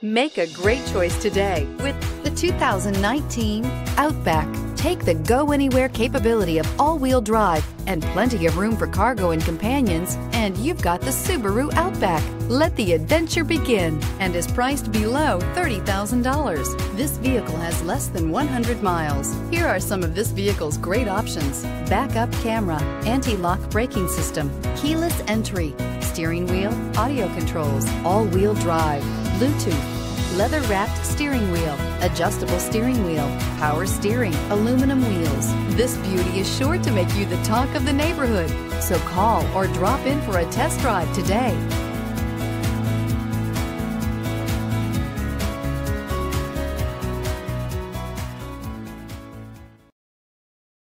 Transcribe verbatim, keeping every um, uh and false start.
Make a great choice today with the two thousand nineteen Outback. Take the go-anywhere capability of all-wheel drive and plenty of room for cargo and companions, and you've got the Subaru Outback. Let the adventure begin, and is priced below thirty thousand dollars. This vehicle has less than one hundred miles. Here are some of this vehicle's great options: backup camera, anti-lock braking system, keyless entry, steering wheel audio controls, all-wheel drive, Bluetooth, leather-wrapped steering wheel, adjustable steering wheel, power steering, aluminum wheels. This beauty is sure to make you the talk of the neighborhood. So call or drop in for a test drive today.